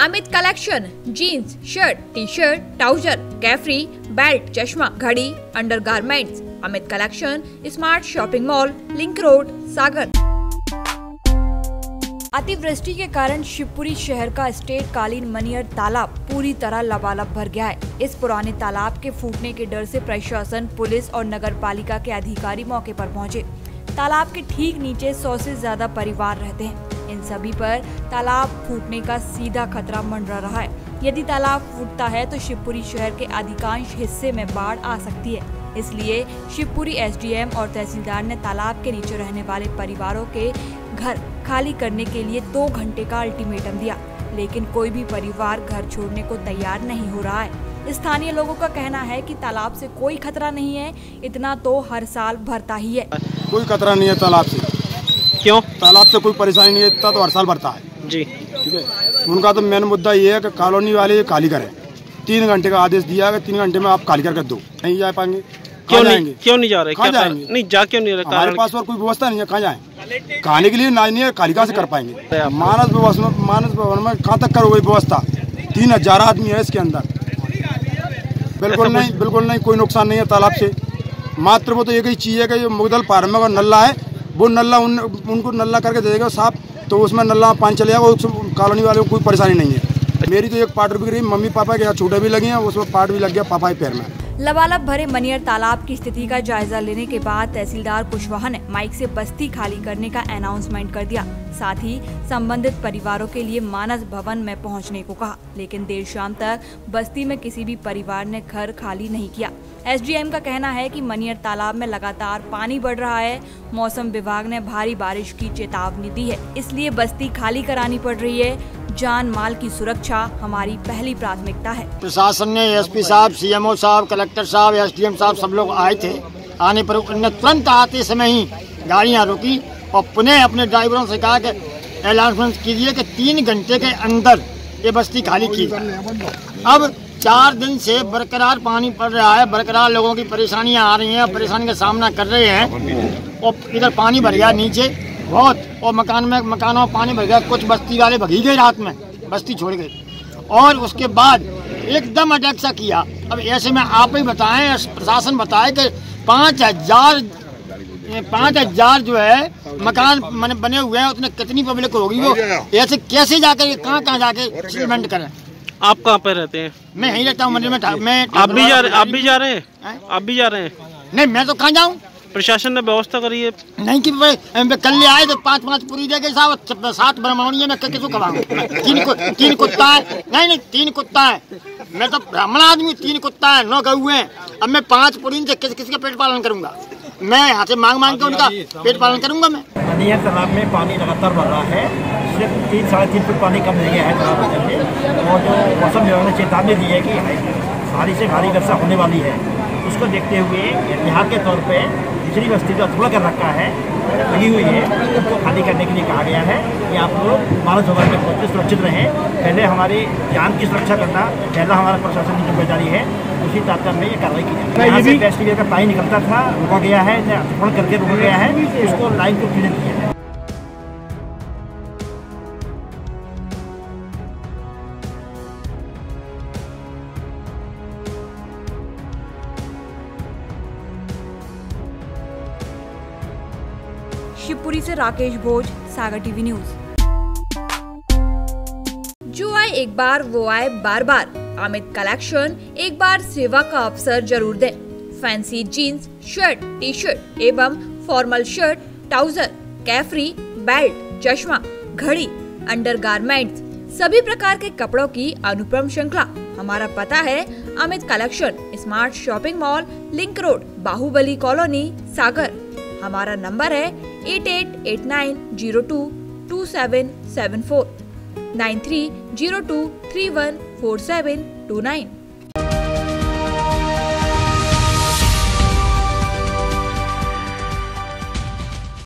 Amit collection, jeans, shirt, T shirt, trouser, capri, belt, चश्मा, घड़ी, undergarments. Amit collection, smart shopping mall, link road, Sagar. अतिवृष्टि के कारण शिवपुरी शहर का स्टेट कालीन मनियर तालाब पूरी तरह लबालब भर गया है। इस पुराने तालाब के फूटने के डर से प्रशासन, पुलिस और नगर पालिका के अधिकारी मौके पर पहुंचे। तालाब के ठीक नीचे 100 से ज्यादा परिवार रहते हैं। इन सभी पर तालाब फूटने का सीधा खतरा मंडरा रहा है। यदि तालाब फूटता है तो शिवपुरी शहर के अधिकांश हिस्से में बाढ़ आ सकती है। इसलिए शिवपुरी एसडीएम और तहसीलदार ने तालाब के नीचे रहने वाले परिवारों के घर खाली करने के लिए 2 घंटे का अल्टीमेटम दिया, लेकिन कोई भी परिवार घर छोड़ने को तैयार नहीं हो रहा है। स्थानीय लोगों का कहना है कि तालाब से कोई खतरा नहीं है, इतना तो हर साल भरता ही है। कोई खतरा नहीं है तालाब से। क्यों? तालाब से कोई परेशानी नहीं है, इतना तो हर साल भरता है जी। ठीक है, उनका तो मेन मुद्दा ये है कि कॉलोनी वाले खाली करें। 3 घंटे का आदेश दिया है, 3 घंटे में आप खाली करके दो। नहीं जा पाएंगे। क्यों नहीं जा रहे? कहाँ जाएंगे? नहीं जा क्यों नहीं रहे? हमारे पास और कोई व्यवस्था नहीं है, कहाँ जाएं? खाने के लिए नहीं है, खाली कहाँ से कर पाएंगे? मानस भवन में कहाँ तक करोगे व्यवस्था? 3000 आदमी है इसके अंदर। बिल्कुल नहीं, कोई नुकसान नहीं है तालाब से। मात्र वो तो एक ही चीज है कि जो मुगदल पार में नल्ला है, वो नल्ला उनको नल्ला करके दे देगा साफ, तो उसमें नल्ला पानी चले जाएगा। कॉलोनी वाले को कोई परेशानी नहीं है। मेरी तो एक पार्ट बिक रही, मम्मी पापा के यहाँ छोटे भी लगे हैं, उसमें पार्ट भी लग गया पापा के पैर में। लबालब भरे मनियर तालाब की स्थिति का जायजा लेने के बाद तहसीलदार कुशवाहा ने माइक से बस्ती खाली करने का अनाउंसमेंट कर दिया। साथ ही संबंधित परिवारों के लिए मानस भवन में पहुंचने को कहा, लेकिन देर शाम तक बस्ती में किसी भी परिवार ने घर खाली नहीं किया। एसडीएम का कहना है कि मनियर तालाब में लगातार पानी बढ़ रहा है। मौसम विभाग ने भारी बारिश की चेतावनी दी है, इसलिए बस्ती खाली करानी पड़ रही है। जान माल की सुरक्षा हमारी पहली प्राथमिकता है। प्रशासन ने एसपी साहब, सीएमओ साहब, कलेक्टर साहब, एसडीएम साहब सब लोग आए थे। आने पर उन्होंने तुरंत आते समय ही गाड़ियां रोकी और पुनः अपने ड्राइवरों से कहा कि अनाउंसमेंट कीजिए कि 3 घंटे के अंदर ये बस्ती खाली की जाए। अब 4 दिन से बरकरार पानी पड़ रहा है, बरकरार लोगों की परेशानियां आ रही हैं, परेशानी का सामना कर रहे हैं। और इधर पानी भर गया नीचे बहुत, और मकानों में पानी भर गया। कुछ बस्ती वाले भगी गए, रात में बस्ती छोड़ गए और उसके बाद एकदम अटैक सा किया। अब ऐसे में आप ही बताएं, प्रशासन बताए कि 5000 जो है मकान बने हुए हैं, उसमें कितनी पब्लिक होगी? वो ऐसे कैसे जाकर कहाँ जाके सेटलमेंट करें? आप कहाँ पे रहते हैं? मैं यहीं रहता हूँ मंदिर में। आप भी जा रहे हैं? नहीं, मैं तो कहाँ जाऊँ? प्रशासन ने व्यवस्था करी है नहीं कि कल ले आए तो 5 पूरी जगह साहब 7 ब्राह्मणियों में किसको खवाऊं? 3 कुत्ता है। नहीं 3 कुत्ता है। मैं तो ब्राह्मण आदमी, 3 कुत्ता है, 9 गऊ हैं। अब मैं 5 पूरी से किसका पेट पालन करूंगा? मैं यहाँ से मांग के उनका पेट पालन करूंगा। मैं मनियर तालाब में पानी लगातार बढ़ रहा है। सिर्फ 3-3.5 फुट पानी कम रह गया है तालाब में। और जो मौसम विभाग ने चेतावनी दी है कि भारी से भारी वर्षा होने वाली है, उसको देखते हुए एहतियात के तौर पे दूसरी बस्ती जो अथवा कर रखा है, लगी हुई है, उसको खाली करने के लिए कहा गया है कि आप लोग मानस भवन में पहुँच सुरक्षित रहें। पहले हमारी जान की सुरक्षा करना पहला हमारा प्रशासन की जिम्मेदारी है, उसी तात्पर्य में ये कार्रवाई की जाए। यहाँ से टेस्ट का पानी निकलता था, रोका गया है, अतिक्रमण करके रोका गया है, उसको लाइन को क्लियर किया है। शिवपुरी से राकेश भोज, सागर टीवी न्यूज। जो आए एक बार वो आए बार बार। अमित कलेक्शन एक बार सेवा का अवसर जरूर दें। Fancy jeans, shirt, T shirt एवं formal shirt, trouser, capri, belt, चश्मा, घड़ी, अंडरगारमेंट्स, सभी प्रकार के कपड़ों की अनुपम श्रृंखला। हमारा पता है Amit collection, smart shopping mall, link road, Baahubali colony, Sagar. हमारा नंबर है 8889022774, 9302314729।